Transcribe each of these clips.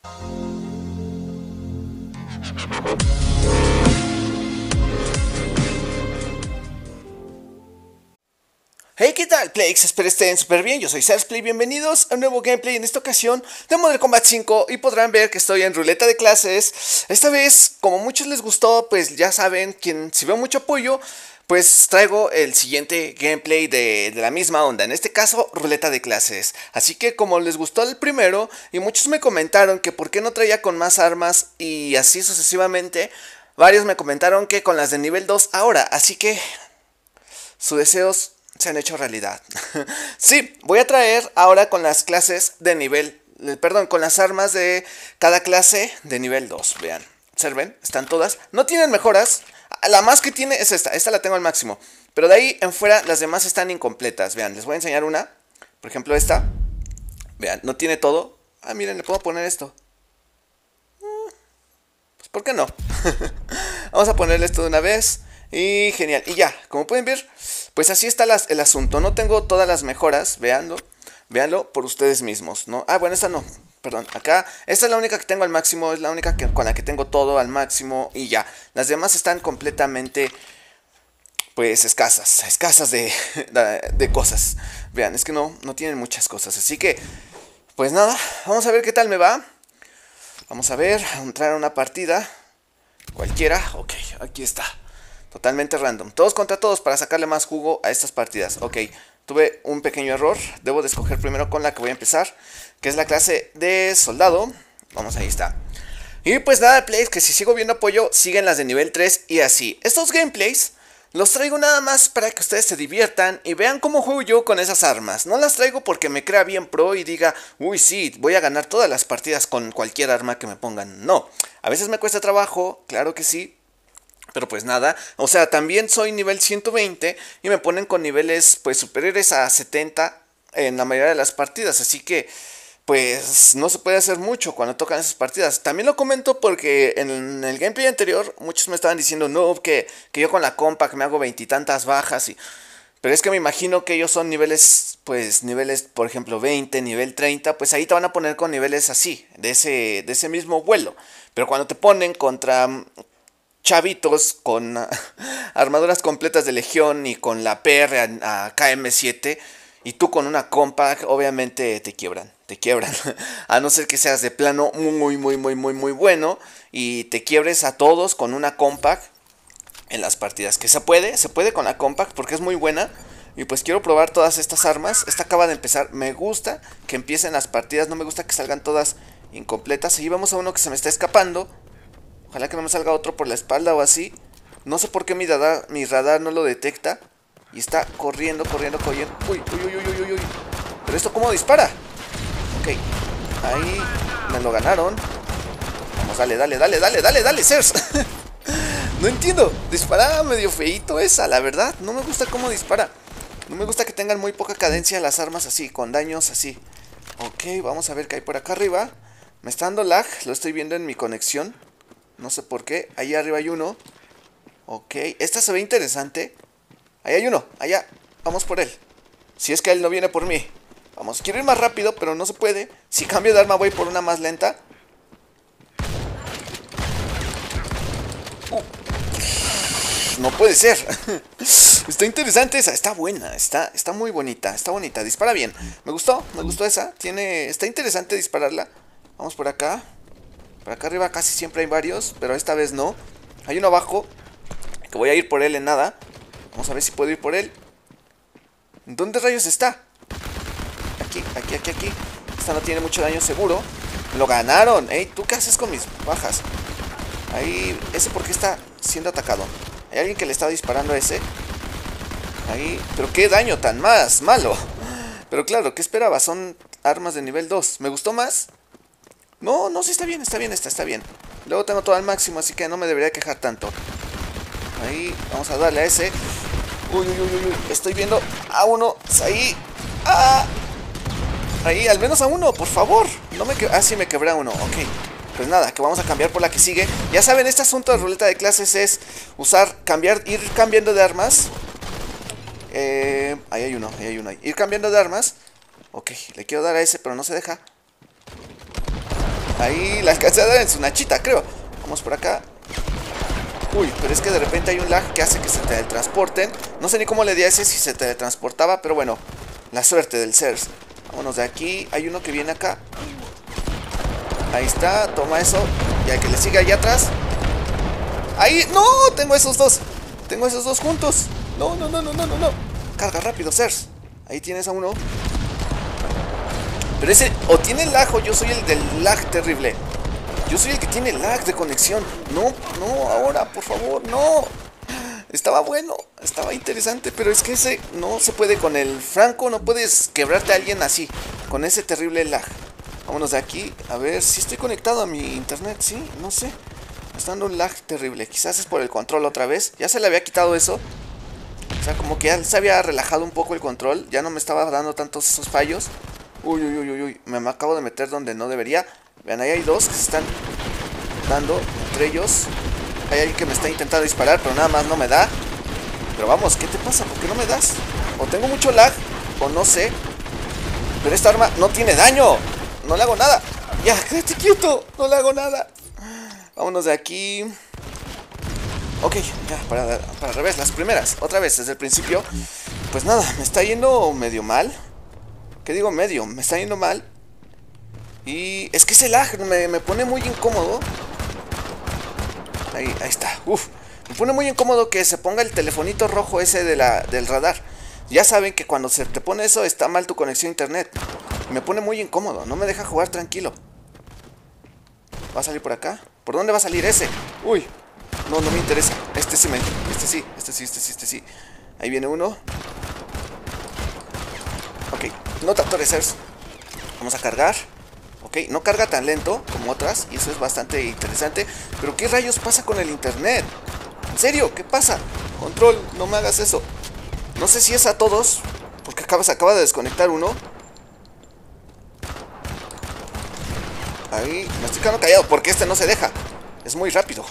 Hey, ¿qué tal, Playx? Espero estén súper bien, yo soy Sarsplay, bienvenidos a un nuevo gameplay en esta ocasión de Modern Combat 5 y podrán ver que estoy en ruleta de clases. Esta vez, como a muchos les gustó, pues ya saben, si veo mucho apoyo, pues traigo el siguiente gameplay de la misma onda, en este caso, ruleta de clases. Así que como les gustó el primero y muchos me comentaron que por qué no traía con más armas y así sucesivamente, varios me comentaron que con las de nivel 2 ahora, así que sus deseos se han hecho realidad. Sí, voy a traer ahora con las clases de nivel, perdón, con las armas de cada clase de nivel 2. Vean, observen, están todas, no tienen mejoras. La más que tiene es esta la tengo al máximo. Pero de ahí en fuera las demás están incompletas. Vean, les voy a enseñar una. Por ejemplo esta. Vean, no tiene todo. Ah, miren, le puedo poner esto. Pues ¿por qué no? Vamos a ponerle esto de una vez. Y genial, y ya, como pueden ver, pues así está el asunto. No tengo todas las mejoras, véanlo por ustedes mismos, ¿no? Ah, bueno, esta no, perdón, acá, esta es la única que tengo al máximo, es la única con la que tengo todo al máximo y ya. Las demás están completamente, pues, escasas de cosas. Vean, es que no tienen muchas cosas, así que, pues nada, vamos a ver qué tal me va. Vamos a ver, a entrar a una partida, cualquiera, ok, aquí está. Totalmente random, todos contra todos para sacarle más jugo a estas partidas. Ok, tuve un pequeño error. Debo de escoger primero con la que voy a empezar, que es la clase de soldado. Vamos, ahí está. Y pues nada, plays, que si sigo viendo apoyo, siguen las de nivel 3 y así. Estos gameplays los traigo nada más para que ustedes se diviertan y vean cómo juego yo con esas armas. No las traigo porque me crea bien pro y diga, uy sí, voy a ganar todas las partidas con cualquier arma que me pongan. No, a veces me cuesta trabajo, claro que sí. Pero pues nada, o sea, también soy nivel 120 y me ponen con niveles pues superiores a 70 en la mayoría de las partidas. Así que pues no se puede hacer mucho cuando tocan esas partidas. También lo comento porque en el gameplay anterior muchos me estaban diciendo no, que yo con la compa que me hago veintitantas bajas y... Pero es que me imagino que ellos son niveles, pues niveles, por ejemplo, 20, nivel 30, pues ahí te van a poner con niveles así, de ese mismo vuelo. Pero cuando te ponen contra chavitos con armaduras completas de Legión y con la PR a KM7 y tú con una compact, obviamente te quiebran. A no ser que seas de plano muy bueno y te quiebres a todos con una compact en las partidas. Que se puede con la compact porque es muy buena. Y pues quiero probar todas estas armas. Esta acaba de empezar, me gusta que empiecen las partidas, no me gusta que salgan todas incompletas. Ahí vamos a uno que se me está escapando. Ojalá que no me salga otro por la espalda o así. No sé por qué mi radar no lo detecta. Y está corriendo. Uy. ¿Pero esto cómo dispara? Ok. Ahí me lo ganaron. Vamos, dale, Cers. No entiendo. Dispara medio feíto esa, la verdad. No me gusta cómo dispara. No me gusta que tengan muy poca cadencia las armas así, con daños así. Ok, vamos a ver qué hay por acá arriba. Me está dando lag, lo estoy viendo en mi conexión. No sé por qué. Ahí arriba hay uno. Ok. Esta se ve interesante. Ahí hay uno. Allá. Vamos por él. Si es que él no viene por mí. Vamos. Quiero ir más rápido, pero no se puede. Si cambio de arma voy por una más lenta. No puede ser. Está interesante esa. Está buena. Está muy bonita. Está bonita. Dispara bien. Me gustó esa. Está interesante dispararla. Vamos por acá. Por acá arriba casi siempre hay varios, pero esta vez no. Hay uno abajo, que voy a ir por él en nada. Vamos a ver si puedo ir por él. ¿Dónde rayos está? Aquí. Esta no tiene mucho daño seguro. Lo ganaron. Ey, ¿tú qué haces con mis bajas? Ahí, ese porque está siendo atacado. Hay alguien que le estaba disparando a ese. Ahí, pero qué daño tan más malo. Pero claro, ¿qué esperaba? Son armas de nivel 2. ¿Me gustó más? No, sí está bien, está bien. Luego tengo todo al máximo, así que no me debería quejar tanto. Ahí, vamos a darle a ese. Uy. Estoy viendo a uno. Ahí. ¡Ah! Ahí, al menos a uno, por favor. No me sí, me quebré a uno. Ok. Pues nada, que vamos a cambiar por la que sigue. Ya saben, este asunto de ruleta de clases es ir cambiando de armas. Ahí hay uno. Ir cambiando de armas. Ok, le quiero dar a ese, pero no se deja. Ahí la alcancé a dar en su nachita, creo. Vamos por acá. Uy, pero es que de repente hay un lag que hace que se teletransporten. No sé ni cómo le di a ese si se teletransportaba, pero bueno, la suerte del CERS. Vámonos de aquí. Hay uno que viene acá. Ahí está, toma eso. Y al que le sigue allá atrás. Ahí, no, tengo esos dos. Tengo esos dos juntos. No. Carga rápido, CERS. Ahí tienes a uno. Pero ese, o tiene lag o yo soy el del lag terrible. Yo soy el que tiene lag de conexión. No, ahora, por favor, no. Estaba bueno, estaba interesante, pero es que ese no se puede con el franco, no puedes quebrarte a alguien así, con ese terrible lag. Vámonos de aquí, a ver si estoy conectado a mi internet, sí, no sé. Está dando un lag terrible, quizás es por el control otra vez. Ya se le había quitado eso. O sea, como que ya se había relajado un poco el control, ya no me estaba dando tantos esos fallos. Uy, me acabo de meter donde no debería. Vean, ahí hay dos que se están dando entre ellos. Hay alguien que me está intentando disparar, pero nada más no me da. Pero vamos, ¿qué te pasa? ¿Por qué no me das? O tengo mucho lag, o no sé. Pero esta arma no tiene daño. No le hago nada. Ya, quédate quieto. No le hago nada. Vámonos de aquí. Ok, ya, para al revés, las primeras. Otra vez, desde el principio. Pues nada, me está yendo medio mal. ¿Qué digo medio? Me está yendo mal. Y es que ese lag me pone muy incómodo. Ahí está. Me pone muy incómodo que se ponga el telefonito rojo ese del radar. Ya saben que cuando se te pone eso está mal tu conexión a internet. Me pone muy incómodo. No me deja jugar tranquilo. ¿Va a salir por acá? ¿Por dónde va a salir ese? Uy. No me interesa. Este sí. Ahí viene uno. Ok. No te atores, CERS. Vamos a cargar. Ok, no carga tan lento como otras. Y eso es bastante interesante. Pero ¿qué rayos pasa con el internet? ¿En serio? ¿Qué pasa? Control, no me hagas eso. No sé si es a todos, porque se acaba de desconectar uno. Ahí, me estoy quedando callado porque este no se deja. Es muy rápido.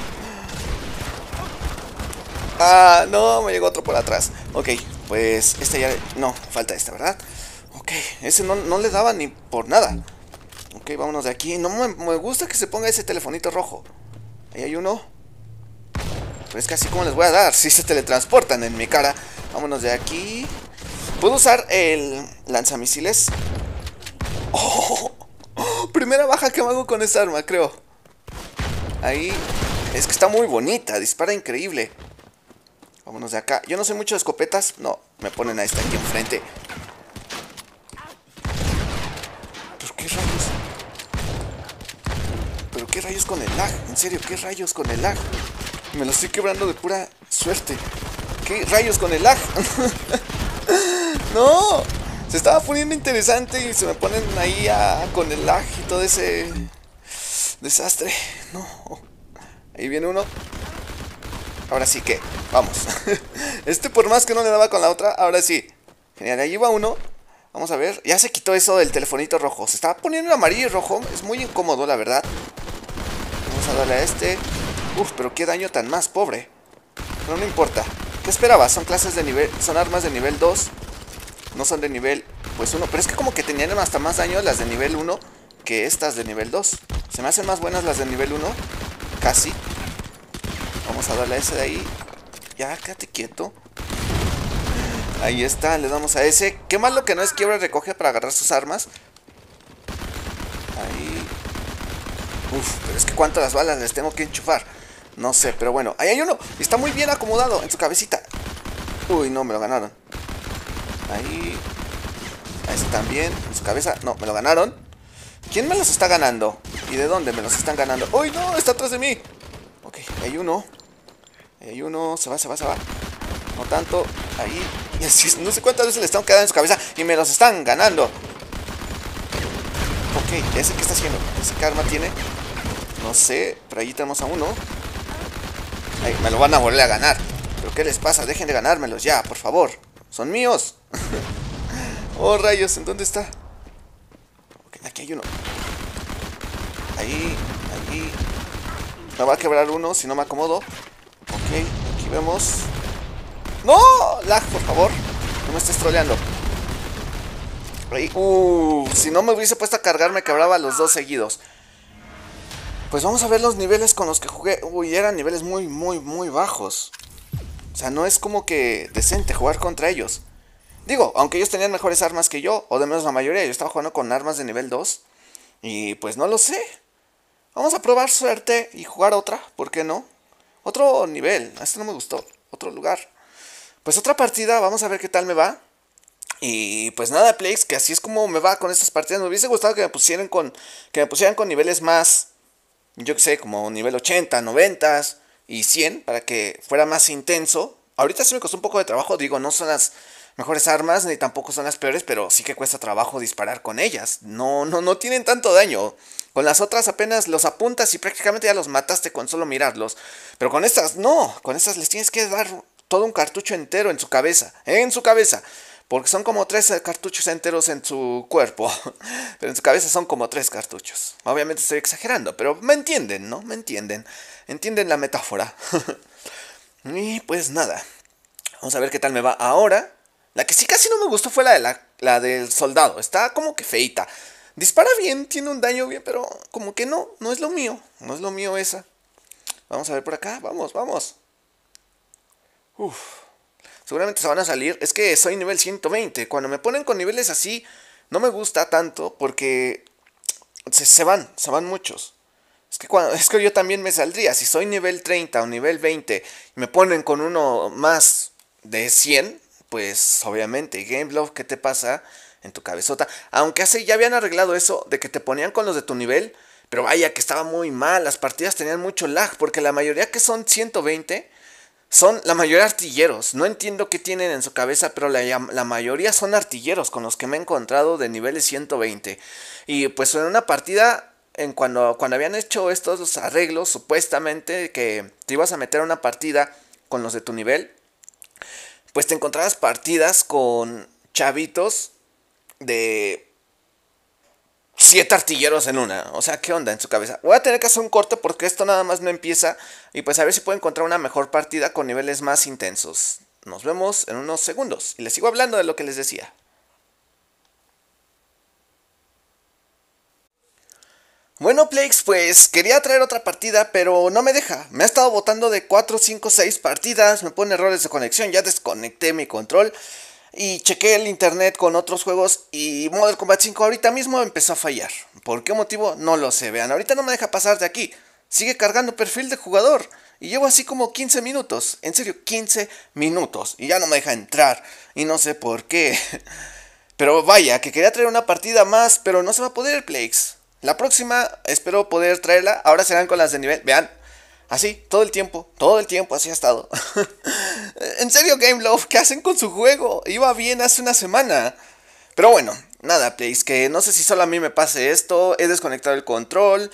Ah, no, me llegó otro por atrás. Ok, pues este ya... No, falta este, ¿verdad? Ok, ese no le daba ni por nada. Ok, vámonos de aquí. No me gusta que se ponga ese telefonito rojo. Ahí hay uno. Pero es que así como les voy a dar si se teletransportan en mi cara. Vámonos de aquí. ¿Puedo usar el lanzamisiles? Primera baja que me hago con esta arma, creo. Ahí. Es que está muy bonita, dispara increíble. Vámonos de acá. Yo no sé mucho de escopetas. No, me ponen a esta aquí enfrente. ¿Pero qué rayos con el lag? En serio, ¿qué rayos con el lag? Me lo estoy quebrando de pura suerte. ¿Qué rayos con el lag? ¡No! Se estaba poniendo interesante y se me ponen ahí con el lag y todo ese desastre. No. Ahí viene uno. Ahora sí que, vamos. Por más que no le daba con la otra, ahora sí. Genial, ahí va uno. Vamos a ver, ya se quitó eso del telefonito rojo. Se estaba poniendo amarillo y rojo. Es muy incómodo, la verdad. Vamos a darle a este. Pero qué daño tan más pobre. Pero no importa. ¿Qué esperaba? Son clases de nivel, son armas de nivel 2. No son de nivel, pues 1. Pero es que como que tenían hasta más daño las de nivel 1 que estas de nivel 2. Se me hacen más buenas las de nivel 1. Casi. Vamos a darle a ese de ahí. Ya, quédate quieto. Ahí está, le damos a ese. Qué malo que no es quiebra y recoge para agarrar sus armas. Ahí. Pero es que cuántas balas les tengo que enchufar. No sé, pero bueno. Ahí hay uno. Está muy bien acomodado en su cabecita. Uy, no, me lo ganaron. Ahí. A ese también. En su cabeza. No, me lo ganaron. ¿Quién me los está ganando? ¿Y de dónde me los están ganando? ¡Uy, no! Está atrás de mí. Ok, ahí hay uno. Ahí hay uno. Se va. No tanto. Ahí. Y así, no sé cuántas veces le están quedando en su cabeza. Y me los están ganando. Ok, ¿ese qué está haciendo? ¿Ese qué arma tiene? No sé. Por ahí tenemos a uno. Ahí, me lo van a volver a ganar. ¿Pero qué les pasa? Dejen de ganármelos ya, por favor. Son míos. Oh, rayos, ¿en dónde está? Ok, aquí hay uno. Ahí. Me va a quebrar uno si no me acomodo. Ok, aquí vemos. ¡No! Lag, por favor. No me estés troleando. Ahí. Si no me hubiese puesto a cargar, me quebraba los dos seguidos. Pues vamos a ver los niveles con los que jugué. Uy, eran niveles muy bajos. O sea, no es como que decente jugar contra ellos. Digo, aunque ellos tenían mejores armas que yo, o de menos la mayoría, yo estaba jugando con armas de nivel 2. Y pues no lo sé. Vamos a probar suerte y jugar otra, ¿por qué no? Otro nivel, este no me gustó, otro lugar. Pues otra partida, vamos a ver qué tal me va. Y pues nada, Plex, que así es como me va con estas partidas. Me hubiese gustado que me pusieran con niveles más, yo que sé, como nivel 80, 90 y 100 para que fuera más intenso. Ahorita sí me costó un poco de trabajo, digo, no son las mejores armas ni tampoco son las peores, pero sí que cuesta trabajo disparar con ellas. No tienen tanto daño. Con las otras apenas los apuntas y prácticamente ya los mataste con solo mirarlos. Pero con estas no, con estas les tienes que dar todo un cartucho entero en su cabeza, porque son como 3 cartuchos enteros en su cuerpo. Pero en su cabeza son como 3 cartuchos. Obviamente estoy exagerando, pero me entienden, ¿no? Me entienden. Entienden la metáfora. Y pues nada. Vamos a ver qué tal me va ahora. La que sí casi no me gustó fue la del soldado. Está como que feita. Dispara bien, tiene un daño bien, pero como que no es lo mío. No es lo mío esa. Vamos a ver por acá. Vamos. Uf. Seguramente se van a salir. Es que soy nivel 120. Cuando me ponen con niveles así, no me gusta tanto porque se van muchos. Es que yo también me saldría. Si soy nivel 30 o nivel 20 y me ponen con uno más de 100, pues obviamente, Gameloft, ¿qué te pasa en tu cabezota? Aunque ya habían arreglado eso de que te ponían con los de tu nivel, pero vaya que estaba muy mal. Las partidas tenían mucho lag porque la mayoría que son 120 son la mayoría artilleros. No entiendo qué tienen en su cabeza, pero la mayoría son artilleros con los que me he encontrado de niveles 120. Y pues en una partida, cuando habían hecho estos arreglos, supuestamente que te ibas a meter a una partida con los de tu nivel, pues te encontrabas partidas con chavitos de 7 artilleros en una. O sea, ¿qué onda en su cabeza? Voy a tener que hacer un corte porque esto nada más no empieza. Y pues a ver si puedo encontrar una mejor partida con niveles más intensos. Nos vemos en unos segundos. Y les sigo hablando de lo que les decía. Bueno, Plex, pues quería traer otra partida, pero no me deja. Me ha estado botando de 4, 5, 6 partidas. Me pone errores de conexión. Ya desconecté mi control. Y chequé el internet con otros juegos y Mortal Kombat 5 ahorita mismo empezó a fallar. ¿Por qué motivo? No lo sé. Vean, ahorita no me deja pasar de aquí. Sigue cargando perfil de jugador. Y llevo así como 15 minutos. En serio, 15 minutos. Y ya no me deja entrar. Y no sé por qué. Pero vaya, que quería traer una partida más, pero no se va a poder, Plex. La próxima espero poder traerla. Ahora serán con las de nivel. Vean. Así, todo el tiempo, así ha estado. En serio, Gameloft, ¿qué hacen con su juego? Iba bien hace una semana. Pero bueno, nada, Plex, que no sé si solo a mí me pase esto. He desconectado el control.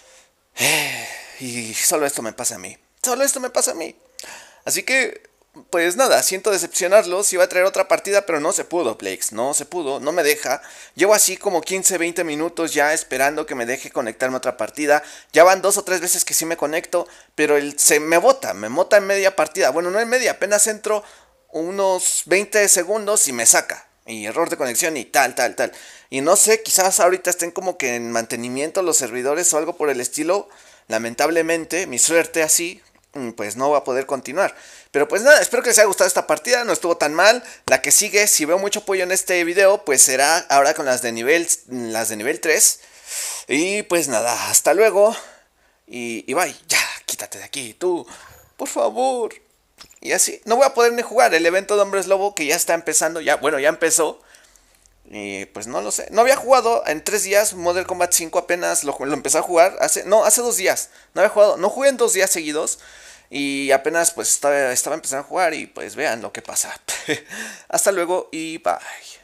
Y solo esto me pasa a mí. Así que, pues nada, siento decepcionarlos. Iba a traer otra partida, pero no se pudo, Plex. No se pudo, no me deja. Llevo así como 15, 20 minutos ya esperando que me deje conectarme a otra partida. Ya van 2 o 3 veces que sí me conecto, pero me bota en media partida. Bueno, no en media, apenas entro unos 20 segundos y me saca. Y error de conexión y tal. Y no sé, quizás ahorita estén como que en mantenimiento los servidores o algo por el estilo. Lamentablemente, mi suerte así, pues no va a poder continuar. Pero pues nada, espero que les haya gustado esta partida, no estuvo tan mal. La que sigue, si veo mucho apoyo en este video, pues será ahora con las de nivel 3. Y pues nada, hasta luego. Y bye, ya, quítate de aquí, tú, por favor. Y así, no voy a poder ni jugar el evento de Hombres Lobo que ya está empezando, ya empezó. Y pues no lo sé. No había jugado en 3 días Mortal Kombat 5, apenas lo empecé a jugar hace 2 días. No había jugado, no jugué en 2 días seguidos. Y apenas pues estaba empezando a jugar y pues vean lo que pasa. Hasta luego y bye.